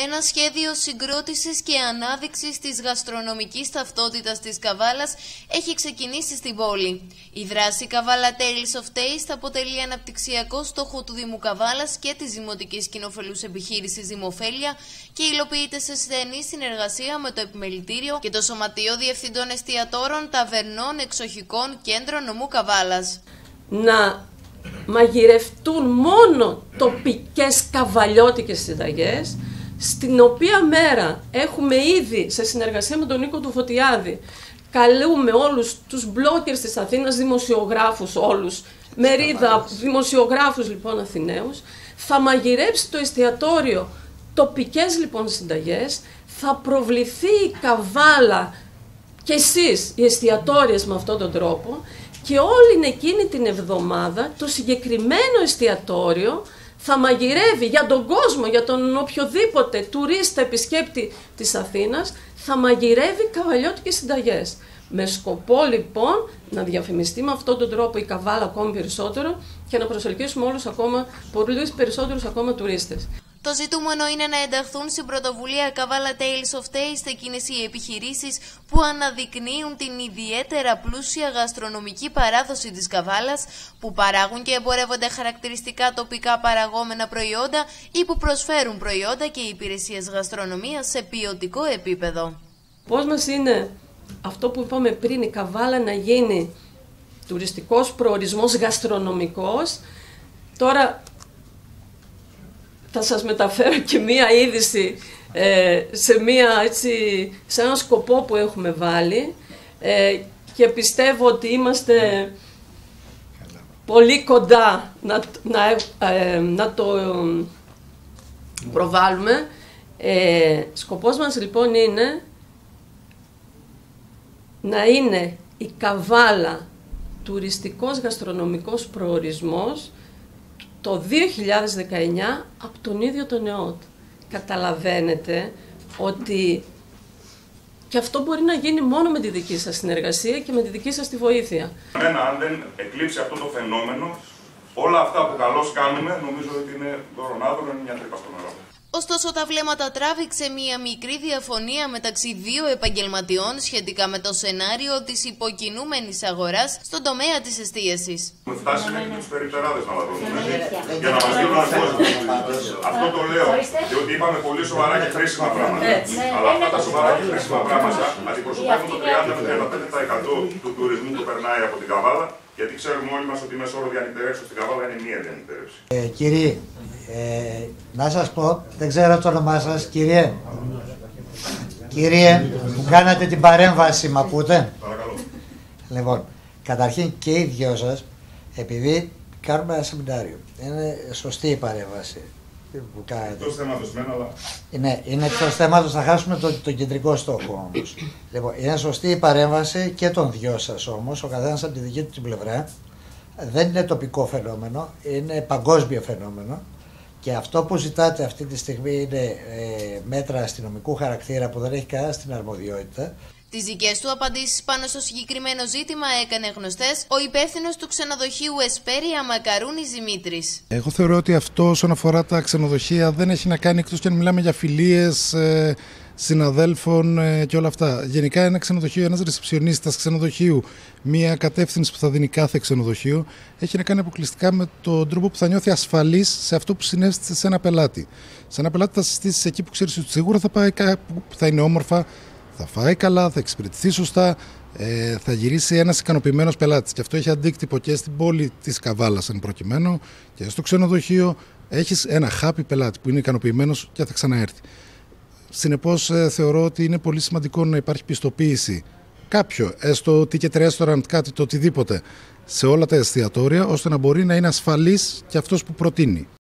Ένα σχέδιο συγκρότησης και ανάδειξης της γαστρονομικής ταυτότητας της Καβάλας έχει ξεκινήσει στην πόλη. Η δράση Καβάλα Tales of Taste αποτελεί αναπτυξιακό στόχο του Δήμου Καβάλας και της Δημοτικής Κοινοφελούς Επιχείρησης Δημοφέλεια και υλοποιείται σε στενή συνεργασία με το Επιμελητήριο και το Σωματείο Διευθυντών Εστιατόρων, Ταβερνών, Εξοχικών Κέντρων Νομού Καβάλας. Να μαγειρευτούν μόνο τοπικές καβαλιώτικες συνταγές, στην οποία μέρα έχουμε ήδη σε συνεργασία με τον Νίκο του Φωτιάδη, καλούμε όλους τους μπλόκερς της Αθήνας, δημοσιογράφους όλους, μερίδα δημοσιογράφους λοιπόν Αθηναίους, θα μαγειρέψει το εστιατόριο τοπικές λοιπόν συνταγές, θα προβληθεί η Καβάλα και εσείς οι εστιατόριες με αυτόν τον τρόπο και όλη εκείνη την εβδομάδα το συγκεκριμένο εστιατόριο θα μαγειρεύει για τον κόσμο, για τον οποιοδήποτε τουρίστα επισκέπτη της Αθήνας, θα μαγειρεύει καβαλιώτικες συνταγές. Με σκοπό λοιπόν να διαφημιστεί με αυτόν τον τρόπο η Καβάλα ακόμη περισσότερο και να προσελκύσουμε όλους ακόμα, πολύ περισσότερους ακόμα τουρίστες. Το ζητούμενο είναι να ενταχθούν στην πρωτοβουλία Καβάλα Tales of Taste εκείνες οι επιχειρήσεις που αναδεικνύουν την ιδιαίτερα πλούσια γαστρονομική παράδοση της Καβάλας, που παράγουν και εμπορεύονται χαρακτηριστικά τοπικά παραγόμενα προϊόντα ή που προσφέρουν προϊόντα και υπηρεσίες γαστρονομίας σε ποιοτικό επίπεδο. Πώς μας είναι αυτό που είπαμε πριν, η Καβάλα να γίνει τουριστικός προορισμός γαστρονομικός. Τώρα θα σας μεταφέρω και μία είδηση σε έναν σκοπό που έχουμε βάλει και πιστεύω ότι είμαστε πολύ κοντά να το προβάλλουμε. Σκοπός μας λοιπόν είναι να είναι η Καβάλα τουριστικός γαστρονομικός προορισμός το 2019 από τον ίδιο τον ΕΟΤ. Καταλαβαίνετε ότι και αυτό μπορεί να γίνει μόνο με τη δική σας συνεργασία και με τη δική σας τη βοήθεια. Αν δεν εκλείψει αυτό το φαινόμενο, όλα αυτά που καλώς κάνουμε, νομίζω ότι είναι δωρονάδωρο, είναι μια τρύπα στο νερό. Ωστόσο, τα βλέμματα τράβηξε μία μικρή διαφωνία μεταξύ δύο επαγγελματιών σχετικά με το σενάριο της υποκινούμενης αγοράς στον τομέα της εστίασης. Έχουμε φτάσει μέχρι τους περιπτεράδες να λαδώσουμε για να μας δίνουν κόσμο. Αυτό το λέω διότι είπαμε πολύ σοβαρά και χρήσιμα πράγματα. Αλλά αυτά τα σοβαρά και χρήσιμα πράγματα αντιπροσωπεύουν το 30 με 35% του τουρισμού που περνάει από την Καβάλα. Γιατί ξέρουμε όλοι μας ότι η μέσο όρο διανυκτερεύσεως στην Καβάλα είναι μία διανυκτερεύση. Κύριε, να σας πω, δεν ξέρω το όνομά σας, κύριε. Κύριε, που κάνατε την παρέμβαση, μ' ακούτε? Παρακαλώ. Λοιπόν, καταρχήν και οι δυο σας, επειδή κάνουμε ένα σεμινάριο, είναι σωστή η παρέμβαση που κάνετε. Εκτός θέματος μένα, αλλά... Ναι, είναι εκτός θέματος, θα χάσουμε τον κεντρικό στόχο όμως. Λοιπόν, είναι σωστή η παρέμβαση και των δυο σας όμως, ο καθένας από τη δική του την πλευρά. Δεν είναι τοπικό φαινόμενο, είναι παγκόσμιο φαινόμενο και αυτό που ζητάτε αυτή τη στιγμή είναι μέτρα αστυνομικού χαρακτήρα που δεν έχει κανένα στην αρμοδιότητα. Τις δικές του απαντήσεις πάνω στο συγκεκριμένο ζήτημα έκανε γνωστές ο υπεύθυνος του ξενοδοχείου Εσπέρια Μακαρούνης Δημήτρης. Εγώ θεωρώ ότι αυτό όσον αφορά τα ξενοδοχεία δεν έχει να κάνει, εκτός και αν μιλάμε για φιλίες συναδέλφων και όλα αυτά. Γενικά ένα ξενοδοχείο, ένας ρεσεψιονίστας ξενοδοχείου, μια κατεύθυνση που θα δίνει κάθε ξενοδοχείο, έχει να κάνει αποκλειστικά με τον τρόπο που θα νιώθει ασφαλής σε αυτό που συνέβησε σε ένα πελάτη. Σε ένα πελάτη θα συστήσεις εκεί που ξέρεις ότι σίγουρα θα πάει κάπου, θα είναι όμορφα, θα φάει καλά, θα εξυπηρετηθεί σωστά, θα γυρίσει ένας ικανοποιημένος πελάτης. Και αυτό έχει αντίκτυπο και στην πόλη της Καβάλας, εν προκειμένου, και στο ξενοδοχείο. Έχεις ένα happy πελάτη που είναι ικανοποιημένος και θα ξαναέρθει. Συνεπώς, θεωρώ ότι είναι πολύ σημαντικό να υπάρχει πιστοποίηση κάποιο, έστω ticket restaurant, κάτι το οτιδήποτε, σε όλα τα εστιατόρια, ώστε να μπορεί να είναι ασφαλής και αυτός που προτείνει.